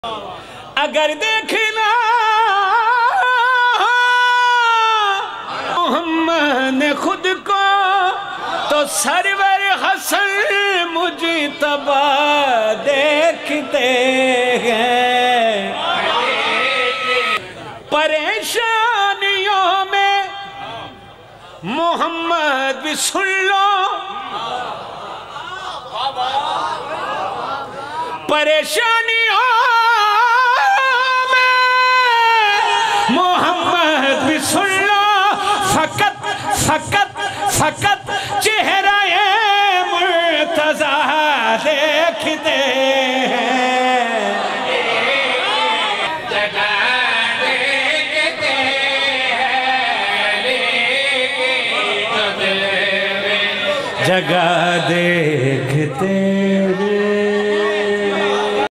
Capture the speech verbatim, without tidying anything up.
अगर देखना मोहम्मद ने खुद को तो सरवर हसन मुजतबा देखते हैं। परेशानियों में मोहम्मद भी सुन लो, परेशानियों में मोहम्मद भी सुन लो। फकत फकत फकत चेहरा मुर्तज़ा देखते हैं। जगह देखते